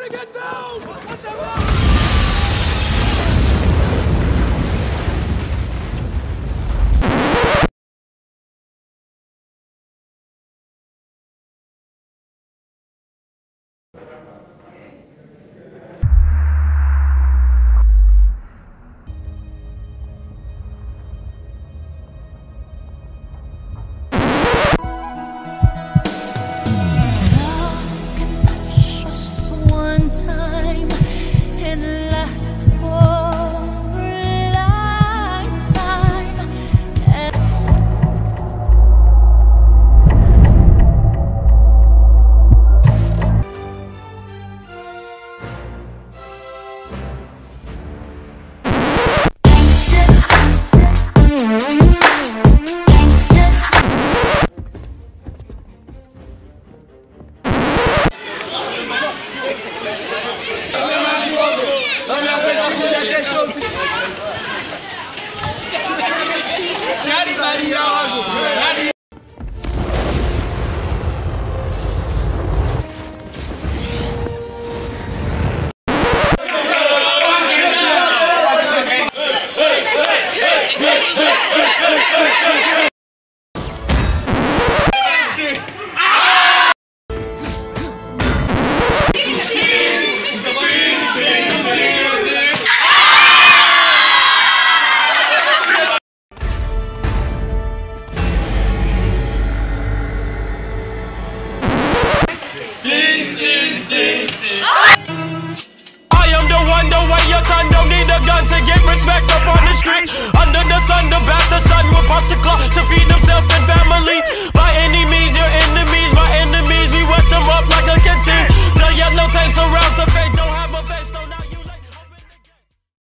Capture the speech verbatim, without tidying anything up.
Get down! What's respect up on the street. Under the sun, the bastard son will pop the clock to feed himself and family.